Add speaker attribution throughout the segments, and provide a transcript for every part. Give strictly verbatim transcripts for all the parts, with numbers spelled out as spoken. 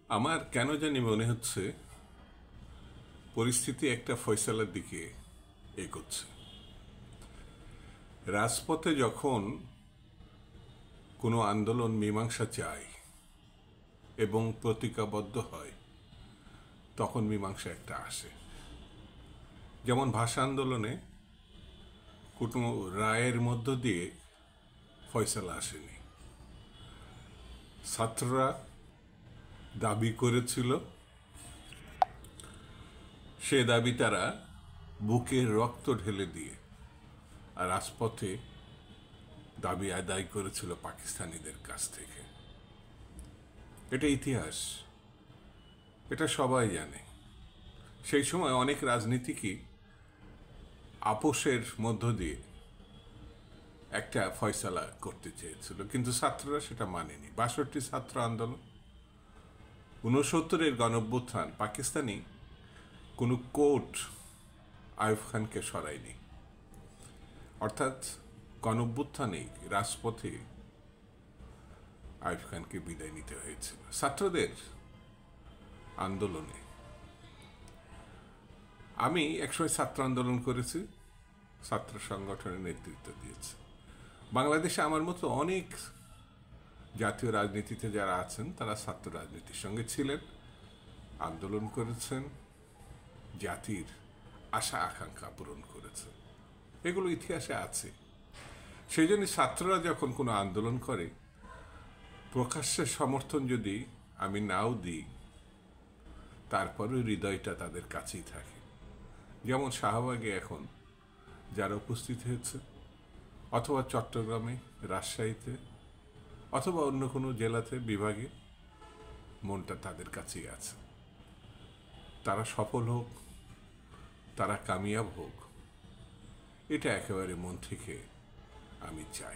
Speaker 1: আমার কেন জানি মনে হচ্ছে পরিস্থিতি একটা ফয়সালার দিকে এগোচ্ছে। রাজপথে যখন কোনো আন্দোলন মীমাংসা চায় এবং প্রতিজ্ঞাবদ্ধ হয়, তখন মীমাংসা একটা আসে। যেমন ভাষা আন্দোলনে কোনো রায়ের মধ্য দিয়ে ফয়সালা আসেনি। ছাত্ররা দাবি করেছিল, সে দাবি তারা বুকের রক্ত ঢেলে দিয়ে আর রাজপথে দাবি আদায় করেছিল পাকিস্তানিদের কাছ থেকে। এটা ইতিহাস, এটা সবাই জানে। সেই সময় অনেক রাজনীতিকই আপোষের মধ্য দিয়ে একটা ফয়সালা করতে চেয়েছিল, কিন্তু ছাত্ররা সেটা মানেনি। বাষট্টি ছাত্র আন্দোলন, ঊনসত্তরের গণঅভ্যুত্থান, পাকিস্তানি কোনো কোর্ট আইয়ুব খানকে সরায়নি। অর্থাৎ গণঅভ্যুত্থানে রাজপথে আইয়ুব খানকে বিদায় নিতে হয়েছিল। ছাত্রদের আন্দোলনে আমি একসময় ছাত্র আন্দোলন করেছি, ছাত্র সংগঠনের নেতৃত্ব দিয়েছি। বাংলাদেশে আমার মতো অনেক জাতীয় রাজনীতিতে যারা আছেন তারা ছাত্র রাজনীতির সঙ্গে ছিলেন, আন্দোলন করেছেন, জাতির আশা আকাঙ্ক্ষা পূরণ করেছেন। এগুলো ইতিহাসে আছে। সেই জন্য ছাত্ররা যখন কোনো আন্দোলন করে, প্রকাশ্যে সমর্থন যদি আমি নাও দিই, তারপরেও হৃদয়টা তাদের কাছেই থাকে। যেমন শাহবাগে এখন যারা উপস্থিত হয়েছে, অথবা চট্টগ্রামে, রাজশাহীতে, অথবা অন্য কোনো জেলাতে, বিভাগে, মনটা তাদের কাছেই আছে। তারা সফল হোক, তারা কামিয়াব হোক, এটা একেবারে মন থেকে আমি চাই।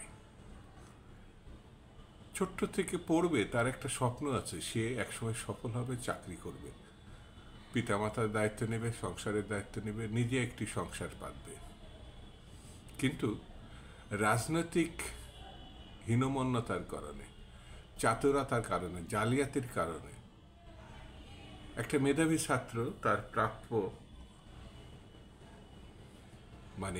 Speaker 1: ছোট্ট থেকে পড়বে, তার একটা স্বপ্ন আছে, সে একসময় সফল হবে, চাকরি করবে, পিতামাতার দায়িত্ব নেবে, সংসারের দায়িত্ব নেবে, নিজে একটি সংসার পাতবে। কিন্তু রাজনৈতিক হীনমন্যতার কারণে, চাতুরতার কারণে, জালিয়াতির কারণে একটা মেধাবী ছাত্র তার প্রাপ্য মানে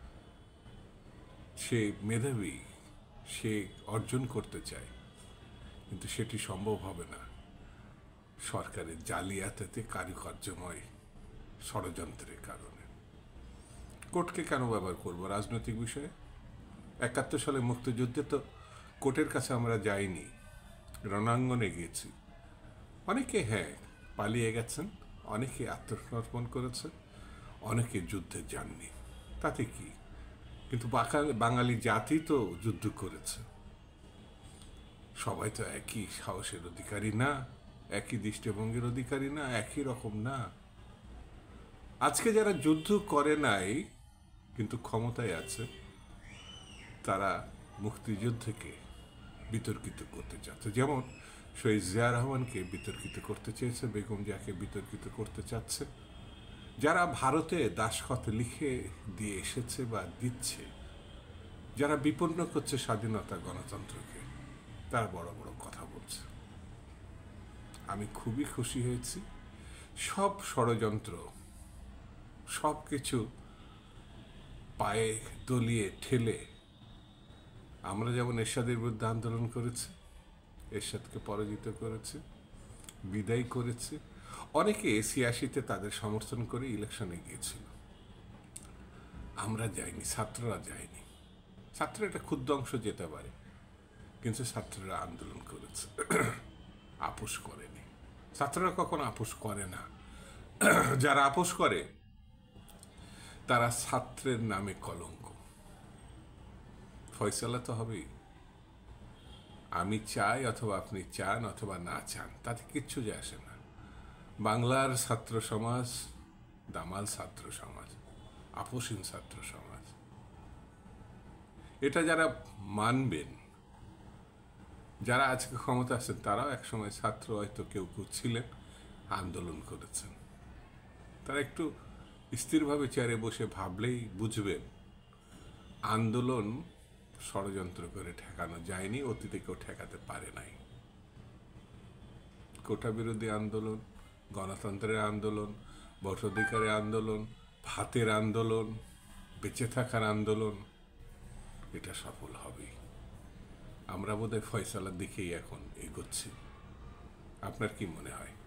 Speaker 1: সে মেধাবী, সে অর্জন করতে চায়, কিন্তু সেটি সম্ভব হবে না সরকারের জালিয়াতিতে, কারুকার্যময় ষড়যন্ত্রের কারণে। কোর্টকে কেন ব্যবহার করব রাজনৈতিক বিষয়ে? একাত্তর সালে মুক্তিযুদ্ধে তো কোর্টের কাছে আমরা যাইনি, রণাঙ্গনে গিয়েছি। অনেকে হ্যাঁ পালিয়ে গেছেন, অনেকে আত্মসমর্পণ করেছে, অনেকে যুদ্ধে যাননি, তাতে কি? কিন্তু বাঙালি জাতি তো যুদ্ধ করেছে। সবাই তো একই সাহসের অধিকারী না, একই দৃষ্টিভঙ্গির অধিকারী না, একই রকম না। আজকে যারা যুদ্ধ করে নাই কিন্তু ক্ষমতায় আছে, তারা মুক্তিযুদ্ধকে বিতর্কিত করতে চাচ্ছে। যেমন শহীদ জিয়া রহমানকে বিতর্কিত করতে চেয়েছে, বেগম জিয়াকে বিতর্কিত করতে চাচ্ছে। যারা ভারতে দাসখত লিখে দিয়ে এসেছে বা দিচ্ছে, যারা বিপন্ন করছে স্বাধীনতা গণতন্ত্রকে, তারা বড় বড় কথা বলছে। আমি খুবই খুশি হয়েছি। সব ষড়যন্ত্র, সব কিছু পায়ে দলিয়ে ঠেলে আমরা যেমন এরশাদের বিরুদ্ধে আন্দোলন করেছি, এরশাদকে পরাজিত করেছি, বিদায় করেছি। অনেকে ছিয়াশিতে তাদের সমর্থন করে ইলেকশনে গিয়েছিল, আমরা যাইনি, ছাত্ররা যায়নি। ছাত্ররা একটা ক্ষুদ্র অংশ যেতে পারে, কিন্তু ছাত্ররা আন্দোলন করেছে, আপোষ করেনি। ছাত্ররা কখনো আপোষ করে না। যারা আপোষ করে তারা ছাত্রের নামে কলঙ্ক। ফয়সালা তো হবেই। আমি চাই অথবা আপনি চান অথবা না চান, তাতে কিচ্ছু যায় আসে না। বাংলার ছাত্র সমাজ দামাল ছাত্র সমাজ, আপোষহীন ছাত্র সমাজ। এটা যারা মানবেন, যারা আজকে ক্ষমতা আছেন, তারাও একসময় ছাত্র হয়তো কেউ কেউ ছিলেন, আন্দোলন করেছেন। তারা একটু স্থিরভাবে চেয়ারে বসে ভাবলেই বুঝবেন আন্দোলন ষড়যন্ত্র করে ঠেকানো যায়নি, অতীতে কেউ ঠেকাতে পারে নাই। কোটা বিরোধী আন্দোলন, গণতন্ত্রের আন্দোলন, ভোটাধিকারের আন্দোলন, ভাতের আন্দোলন, বেঁচে থাকার আন্দোলন, এটা সফল হবেই। আমরা বোধহয় ফয়সালার দিকেই এখন এগোচ্ছি। আপনার কি মনে হয়?